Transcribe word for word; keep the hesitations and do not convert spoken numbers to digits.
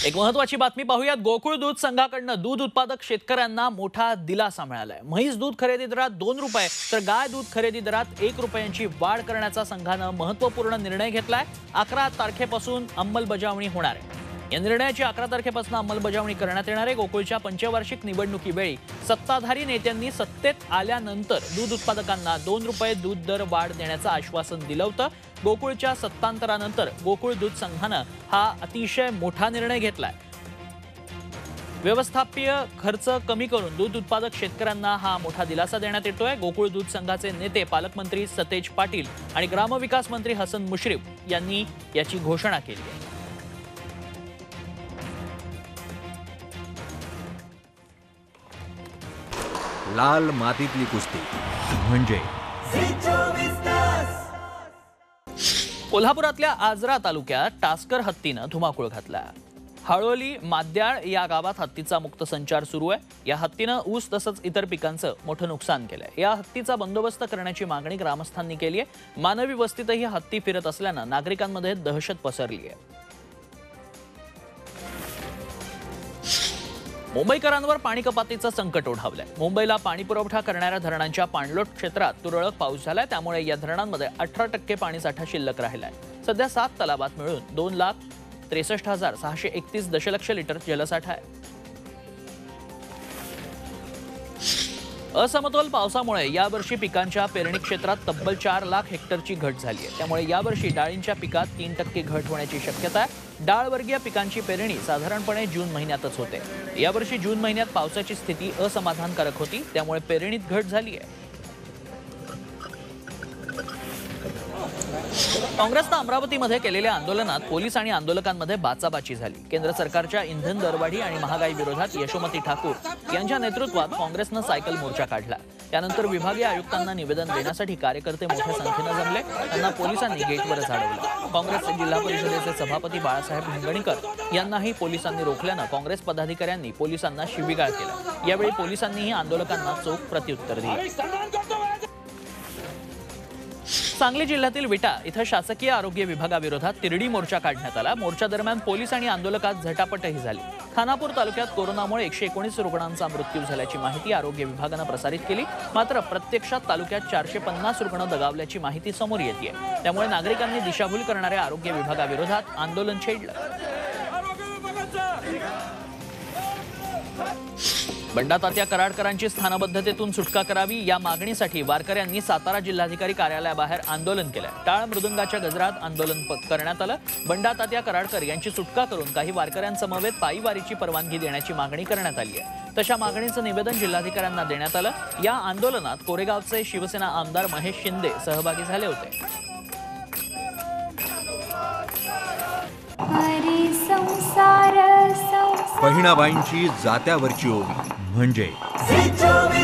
एक महत्त्वाची बातमी पाहूयात। गोकुळ दूध संघाकडून दूध उत्पादक शेतकऱ्यांना मोठा दिलासा मिळालाय। म्हैस दूध खरेदी दरात दोन रुपये तर गाय दूध खरेदी दरात एक रुपयांची वाढ करण्याचा संघानं महत्त्वपूर्ण निर्णय घेतलाय। अकरा तारखेपासून अंमलबजावणी होणार आहे। या निर्णयाची अकरा तारखेपासून अंमलबजावणी करण्यात येणार आहे। गोकुळच्या पंचवार्षिक निवडणुकीवेळी सत्ताधारी नेत्यांनी सत्तेत आल्यानंतर दूध उत्पादकांना दोन रुपये दूध दर वाढ देण्याचं आश्वासन दिलं होतं। गोकुळच्या सत्तांतरानंतर गोकुळ दूध संघानं हा अतिशय मोठा निर्णय घेतलाय। व्यवस्थापकीय खर्च कमी करून दूध उत्पादक शेतकऱ्यांना हा मोठा दिलासा देण्यात येतोय। गोकुळ दूध संघाचे नेते पालकमंत्री सतेज पाटील आणि ग्रामविकास मंत्री हसन मुश्रीफ यांनी याची घोषणा केली आहे। लाल मातीतली कुस्ती म्हणजे कोल्हापुरातल्या आजरा तालुक्यात टास्कर हत्तीनं धुमाकूळ घातला। हळोली माद्याळ या गावात हत्तीचा मुक्त संचार सुरू आहे। या हत्तीनं ऊस तसंच इतर पिकांचं मोठं नुकसान केलंय। या हत्तीचा बंदोबस्त करण्याची मागणी ग्रामस्थांनी केली आहे। मानवी वस्तीतही हत्ती फिरत असल्यानं नागरिकांमध्ये दहशत पसरली आहे। मुंबईकरांवर पाणी कपातीचं संकट ओढावलंय। मुंबईला पाणी पुरवठा करणाऱ्या धरणांच्या पाणलोट क्षेत्रात तुरळक पाऊस झालाय, त्यामुळे या धरणांमध्ये अठरा टक्के पाणीसाठा शिल्लक राहिलाय। सध्या सात तलावात मिळून दोन लाख त्रेसष्ट हजार सहाशे एकतीस दशलक्ष लिटर जलसाठा आहे। असमतोल पावसामुळे यावर्षी पिकांच्या पेरणी क्षेत्रात तब्बल चार लाख हेक्टरची घट झाली आहे। त्यामुळे यावर्षी डाळींच्या पिकात तीन टक्के घट होण्याची शक्यता आहे। डाळवर्गीय पिकांची पेरणी साधारणपणे जून महिन्यातच होते। यावर्षी जून महिन्यात पावसाची स्थिती असमाधानकारक होती, त्यामुळे पेरणीत घट झाली आहे। काँग्रेसनं अमरावतीमध्ये केलेल्या आंदोलनात पोलीस आणि आंदोलकांमध्ये बाचाबाची झाली। केंद्र सरकारच्या इंधन दरवाढी आणि महागाई विरोधात यशोमती ठाकूर यांच्या नेतृत्वात काँग्रेसनं सायकल मोर्चा काढला। त्यानंतर विभागीय आयुक्तांना निवेदन देण्यासाठी कार्यकर्ते मोठ्या संख्येनं जमले। त्यांना पोलिसांनी गेटवर झाडवलं। काँग्रेसचे जिल्हा परिषदेचे सभापती बाळासाहेब हिंगणीकर यांनाही पोलिसांनी रोखल्यानं काँग्रेस पदाधिकाऱ्यांनी पोलिसांना शिवीगाळ केला। यावेळी पोलिसांनीही आंदोलकांना चोख प्रत्युत्तर दिलं। सांगली जिल्ह्यातील विटा इथं शासकीय आरोग्य विभागाविरोधात तिरडी मोर्चा काढण्यात आला। मोर्चा दरम्यान पोलीस आणि आंदोलकात झटापटही झाली। खानापूर तालुक्यात कोरोनामुळे एकशे एकोणीस रुग्णांचा मृत्यू झाल्याची माहिती आरोग्य विभागानं प्रसारित केली। मात्र प्रत्यक्षात तालुक्यात चारशे पन्नास रुग्ण दगावल्याची माहिती समोर येते। त्यामुळे नागरिकांनी दिशाभूल करणाऱ्या आरोग्य विभागाविरोधात आंदोलन छेडलं। बंडा तात्या कराडकरांची स्थानबद्धतेतून सुटका करावी या मागणीसाठी वारकऱ्यांनी सातारा जिल्हाधिकारी कार्यालयाबाहेर आंदोलन केलं। टाळ मृदुंगाच्या गजरात आंदोलन करण्यात आलं। बंडा तात्या कराडकर यांची सुटका करून काही वारकऱ्यांसमवेत पायी वारीची परवानगी देण्याची मागणी करण्यात आली आहे। तशा मागणीचं निवेदन जिल्हाधिकाऱ्यांना देण्यात आलं। या आंदोलनात कोरेगावचे शिवसेना आमदार महेश शिंदे सहभागी झाले होते। बहिणाबाईंची जात्यावरची ओवी म्हणजे